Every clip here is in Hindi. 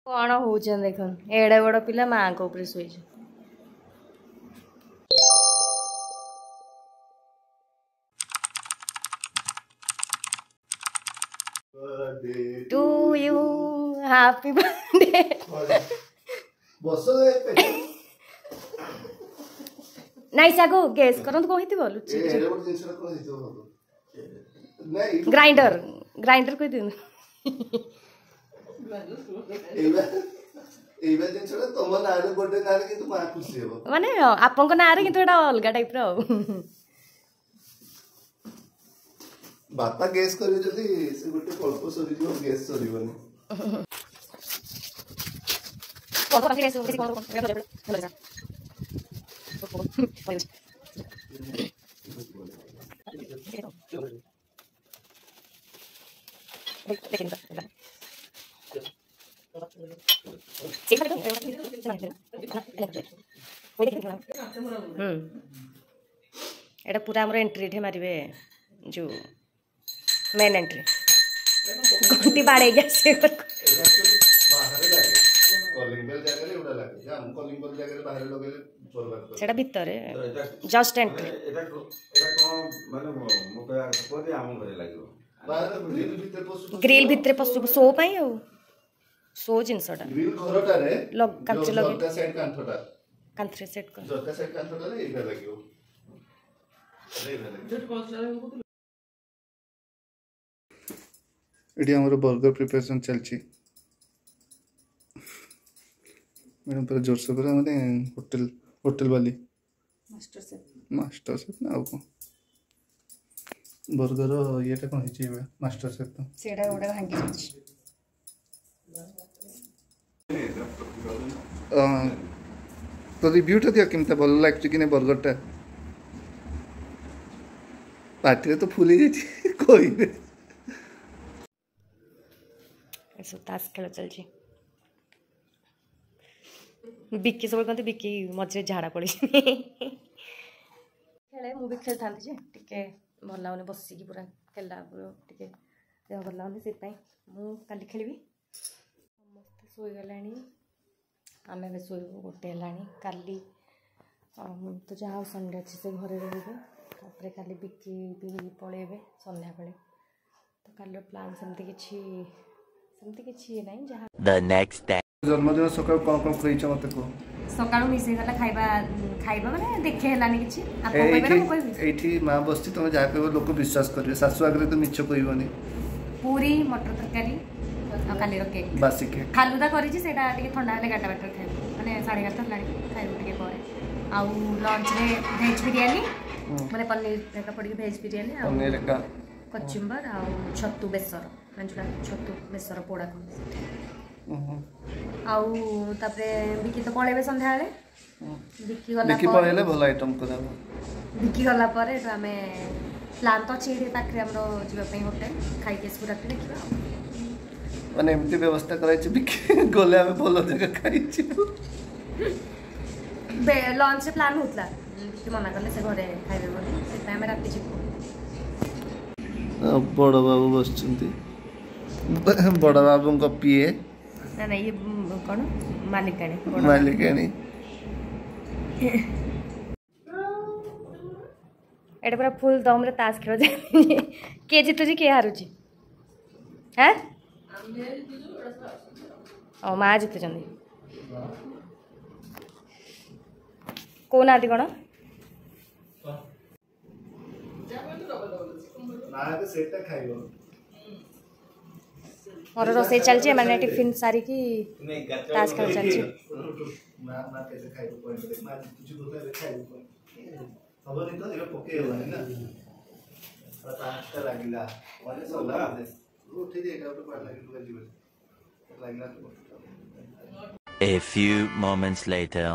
कौन हो देख एड़े बड़ पिला माँ को ऊपर शोई टू यू हैप्पी बर्थडे नाई सागो गेस करंत को हिति बोलु ग्राइंडर ग्राइंडर कोइ दिन माने आपन को नारे किंतु एटा अलगा टाइप रो बापा गेस करियो जदी से गुटे कल्प सरी जो गेस सरीबनी कल्प गेस कोन एटा पूरा हमर एंट्री ठे मारिबे जो मेन एंट्री घंटी बाड़े गया से बाहर लागे कॉलिंग बेल जागे रे उडा लागे हम कॉलिंग बेल जागे रे बाहर लगेले बर्बाद सेटा भीतर जस्ट एंट्री एटा कोन माने मो कहया कोदे हम घरे लागियो बाहर ग्रिल भितरे पसु सो पई हो सो जिनसटा ग्रिल घरटा रे लग काच लग का साइड कांथटा कांथरे सेट कर जो का साइड कांथटा रे एटा लागियो एटी हमर बर्गर प्रिपरेशन चलची मैडम पर जोर से करा माने होटल वाली मास्टर शेफ ना को बर्गर येटा कोन हिची मास्टर शेफ तो सेडा ओडा भांगी जाची तो रिव्यू टा दिया केमता भल लागछ कि ने बर्गर टा पार्टी तो फुली जाची कोई ऐसा तास खेल चलची बिक्की सब कहते बिक्की मझे झाड़ा पड़ी खेले मु भी खेल था टिके भल लाउनी बसिकी पूरा खेलला टिके देह भल लाउनी से मु काली खेलिबी समस्ते सोई गलानी आमे बे सोइबो गोटे हलानी काली तो जहाँ संडे अच्छे से घरे रहिबे तापरे काली बिक्की भी पळेबे संध्या बेले तो काली प्लान सेमती किछि नहीं जहाँ The next day. जन्मदिन सकाळ कोन कोन खइछ मते को सकाळू मिसे गला खाइबा माने देखे हलानी किछि आपन कहबे ना कोइ एठी मां बसती तमे जा कहबो लोक विश्वास करिवे सासु आगरे तो मिछ कहबोनी पूरी मटर तरकारी आ काली रो केक बासी केक खालुदा करिछि सेटा टिके ठंडा हले गाटा बाटर खाइबो माने 11:30 लानी खाइबो टिके परे आ लंच रे वेज बिरयानी माने पनीर का पड़ी वेज बिरयानी आ पनीर का कचुंबर आ छत्तू बेसर मंजुला छत्तू बेसर पोड़ा को आउ तापरे बिकी तो पळेबे संध्या रे बिकी पळेले भल आइटम करा बिकी गला परे तो हमें प्लान तो छेड़े पाखरे हमरो जीवा पई होटल खाई के पूरा देखिबा माने एमती व्यवस्था कराई छी बिकी गोले हमें भल जगह खाई छी बे लंच प्लान होतला बिकी मना करले से घरे खाइबे बोली से टाइम राती छिपो बड़ बाबू बसचंती बड़ बाबू को पिए ना ये कौन मालिकाणी एटा पूरा फुल दम रे तास खेल के जीतुची के हारुची हैं ओ माँ जीतुचंदी को नाती कौन मोर रोसे चलची मैंने टिफिन सारी की तास खेल चलची A few moments later.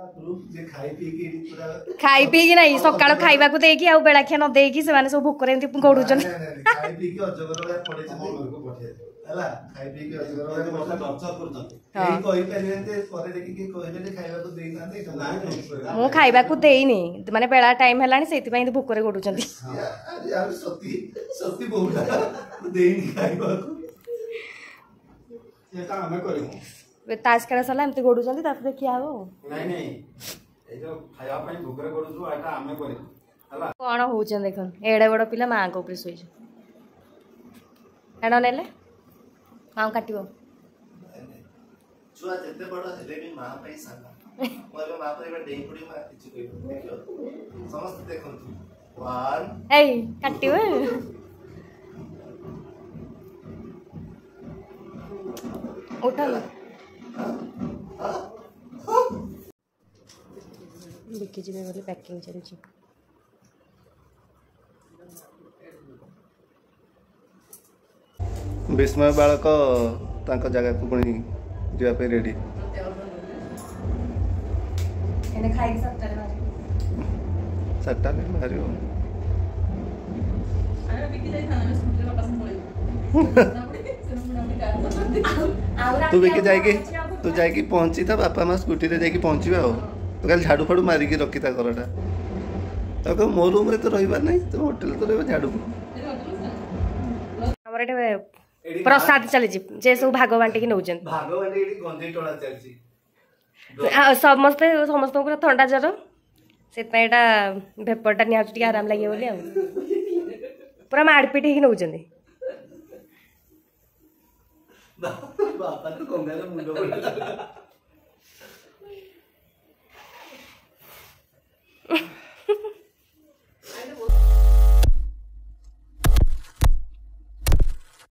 खाई पी कि नहीं सकाळ खाइबा को देकी आ बेला खिया न देकी से माने सब भूख करे गडुचन खाई पी के अजगर पड़े हला खाई पी के अजगर टर्चर करछन एई कहि पेरेंते परे देखि के कहले जे खाइबा को देई नाते मो खाइबा को देइनी माने बेला टाइम हलानी सेति पई भूख करे गडुचंती यार सती बहुला देइनी खाइबा को ये ता हमें करिमु ताश खेल सरला एमती गोड़ुचंदी तापर देखिया हो नहीं नहीं ए जो खाया ପାଇଁ ଭୋକରେ କରୁଛୁ ଏଟା ଆମେ କରି ହେଲା कौन होचन देखन एड़े बड़ पिला माँ को ऊपर सोई एड़ा नेले माँ काटिबो छुआ जेते बड़ हेले भी मां पई साला मोर मां पर एबे डेई पड़ी मां किछ कहिबो देखियो समस्त देखंतु 1 ए काटिबो उठा देखी जी बोले पैकिंग चलची विस्मय बालक तांको जगह को पुणी जीवा पे रेडी एने खाई सत्तर बार सट्टा ले मारियो अरे बिकी जाई थाना में स्कूटर का पसंद पड़े तू बिकी जाएगी तू जाएगी पहुंची था बापा माँ स्कूटी रे जाएगी पहुंचीबा हो तो खाली झाड़ू फाड़ू मारिकी रखी था घरटा तो मो रूम रे तो रहिबार नहीं तो होटल तो रहबा झाड़ू हमर एटे प्रसाद चली जी जे सब भाग बांटी की नउजन भागवान एडी गंधे टोला चलची समस्त समस्त पूरा ठंडा जर से एटा भेपरटा निया टिके आराम लागे बोली आ पूरा मारपीट ही नउजन बापा तो कंगाल मुंडो